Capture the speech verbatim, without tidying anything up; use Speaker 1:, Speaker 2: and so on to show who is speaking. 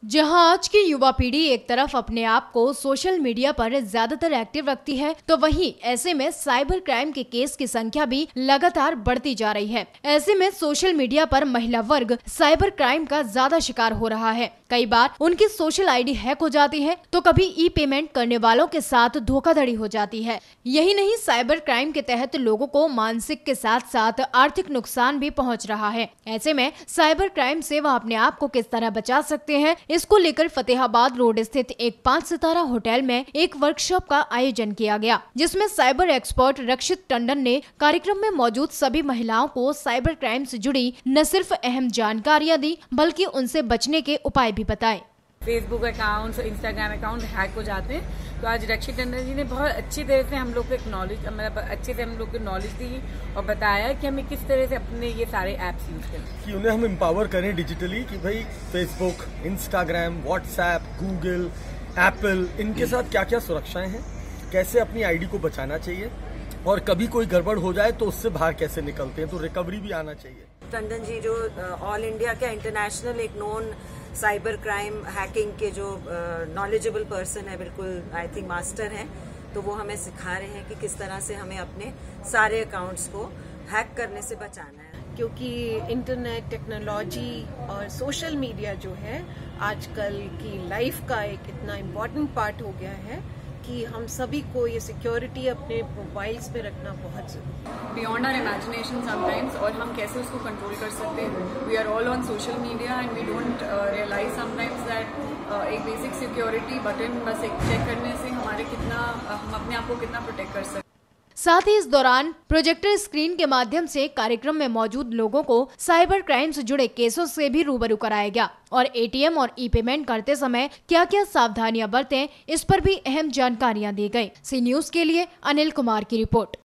Speaker 1: जहां आज की युवा पीढ़ी एक तरफ अपने आप को सोशल मीडिया पर ज्यादातर एक्टिव रखती है, तो वहीं ऐसे में साइबर क्राइम के केस की संख्या भी लगातार बढ़ती जा रही है। ऐसे में सोशल मीडिया पर महिला वर्ग साइबर क्राइम का ज्यादा शिकार हो रहा है। कई बार उनकी सोशल आईडी हैक हो जाती है, तो कभी ई पेमेंट करने वालों के साथ धोखाधड़ी हो जाती है। यही नहीं, साइबर क्राइम के तहत लोगों को मानसिक के साथ साथ आर्थिक नुकसान भी पहुँच रहा है। ऐसे में साइबर क्राइम से वह अपने आप को किस तरह बचा सकते हैं, इसको लेकर फतेहाबाद रोड स्थित एक पाँच सितारा होटल में एक वर्कशॉप का आयोजन किया गया, जिसमें साइबर एक्सपर्ट रक्षित टंडन ने कार्यक्रम में मौजूद सभी महिलाओं को साइबर क्राइम से जुड़ी न सिर्फ अहम जानकारियां दी, बल्कि उनसे बचने के उपाय भी बताए।
Speaker 2: फेसबुक अकाउंट्स और इंस्टाग्राम अकाउंट हैक हो जाते हैं, तो आज रक्षित टंडन जी ने बहुत अच्छी तरह से हम लोग को एक नॉलेज मतलब अच्छे से हम लोग को नॉलेज दी और बताया कि हमें किस तरह से अपने ये सारे ऐप्स यूज करें,
Speaker 3: कि उन्हें हम एम्पावर करें डिजिटली, कि भाई Facebook, Instagram, WhatsApp, Google, Apple, इनके साथ क्या क्या सुरक्षाएं हैं, कैसे अपनी आईडी को बचाना चाहिए और कभी कोई गड़बड़ हो जाए तो उससे बाहर कैसे निकलते हैं, तो रिकवरी भी आना चाहिए।
Speaker 4: टंडन जी जो ऑल इंडिया के इंटरनेशनल एक नोन साइबर क्राइम हैकिंग के जो नॉलेजेबल पर्सन है, बिल्कुल आई थिंक मास्टर हैं, तो वो हमें सिखा रहे हैं कि किस तरह से हमें अपने सारे अकाउंट्स को हैक करने से बचाना है।
Speaker 5: क्योंकि इंटरनेट टेक्नोलॉजी और सोशल मीडिया जो है आजकल की लाइफ का एक इतना इम्पोर्टेंट पार्ट हो गया है कि हम सभी को ये सिक्योरिटी अपने मोबाइल्स पे रखना बहुत जरूरी है।
Speaker 2: बियॉन्ड आवर इमेजिनेशन समटाइम्स, और हम कैसे उसको कंट्रोल कर सकते हैं। We are all on social media and we don't realise sometimes that एक बेसिक सिक्योरिटी बटन बस एक चेक करने से हमारे कितना uh, हम अपने आप को कितना प्रोटेक्ट कर सकते हैं।
Speaker 1: साथ ही इस दौरान प्रोजेक्टर स्क्रीन के माध्यम से कार्यक्रम में मौजूद लोगों को साइबर क्राइम से जुड़े केसों से भी रूबरू कराया गया और एटीएम और ई पेमेंट करते समय क्या क्या सावधानियां बरतें, इस पर भी अहम जानकारियां दी गई। सी न्यूज के लिए अनिल कुमार की रिपोर्ट।